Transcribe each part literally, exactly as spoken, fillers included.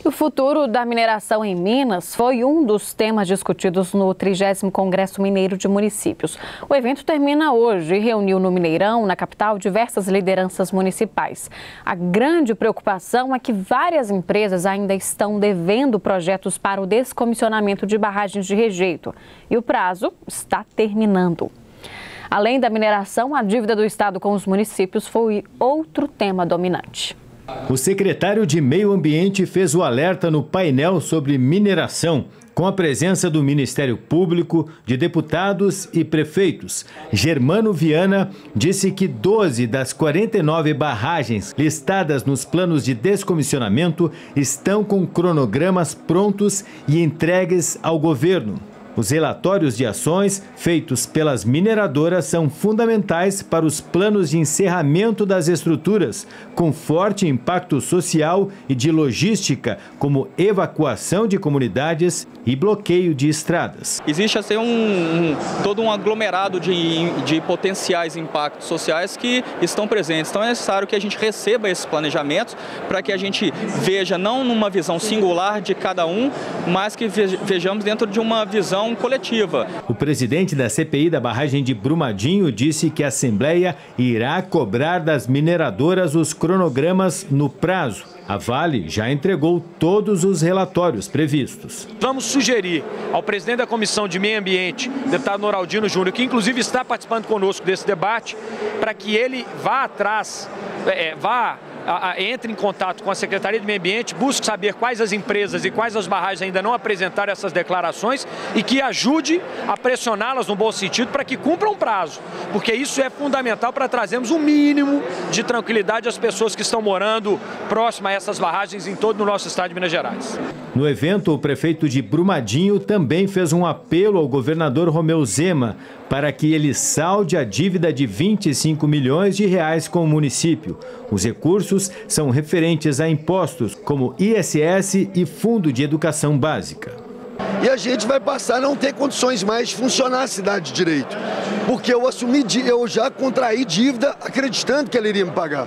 O futuro da mineração em Minas foi um dos temas discutidos no trigésimo Congresso Mineiro de Municípios. O evento termina hoje e reuniu no Mineirão, na capital, diversas lideranças municipais. A grande preocupação é que várias empresas ainda estão devendo projetos para o descomissionamento de barragens de rejeito e o prazo está terminando. Além da mineração, a dívida do Estado com os municípios foi outro tema dominante. O secretário de Meio Ambiente fez o alerta no painel sobre mineração, com a presença do Ministério Público, de deputados e prefeitos. Germano Viana disse que doze das quarenta e nove barragens listadas nos planos de descomissionamento estão com cronogramas prontos e entregues ao governo. Os relatórios de ações feitos pelas mineradoras são fundamentais para os planos de encerramento das estruturas, com forte impacto social e de logística, como evacuação de comunidades e bloqueio de estradas. Existe assim, um, um, todo um aglomerado de, de potenciais impactos sociais que estão presentes. Então é necessário que a gente receba esses planejamentos para que a gente veja não numa visão singular de cada um, mas que vejamos dentro de uma visão coletiva. O presidente da C P I da barragem de Brumadinho disse que a Assembleia irá cobrar das mineradoras os cronogramas no prazo. A Vale já entregou todos os relatórios previstos. Vamos sugerir ao presidente da Comissão de Meio Ambiente, deputado Noraldino Júnior, que inclusive está participando conosco desse debate, para que ele vá atrás, é, vá A, a, entre em contato com a Secretaria de Meio Ambiente, busque saber quais as empresas e quais as barragens ainda não apresentaram essas declarações e que ajude a pressioná-las no bom sentido para que cumpram o prazo, porque isso é fundamental para trazermos um mínimo de tranquilidade às pessoas que estão morando próximo a essas barragens em todo o nosso estado de Minas Gerais. No evento, o prefeito de Brumadinho também fez um apelo ao governador Romeu Zema para que ele salde a dívida de vinte e cinco milhões de reais com o município. Os recursos são referentes a impostos como I S S e Fundo de Educação Básica. E a gente vai passar a não ter condições mais de funcionar a cidade de direito, porque eu assumi, eu já contraí dívida acreditando que ela iria me pagar.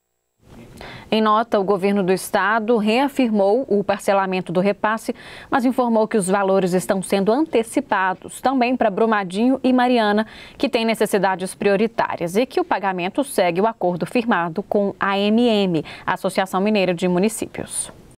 Em nota, o governo do estado reafirmou o parcelamento do repasse, mas informou que os valores estão sendo antecipados também para Brumadinho e Mariana, que têm necessidades prioritárias, e que o pagamento segue o acordo firmado com a A M M, Associação Mineira de Municípios.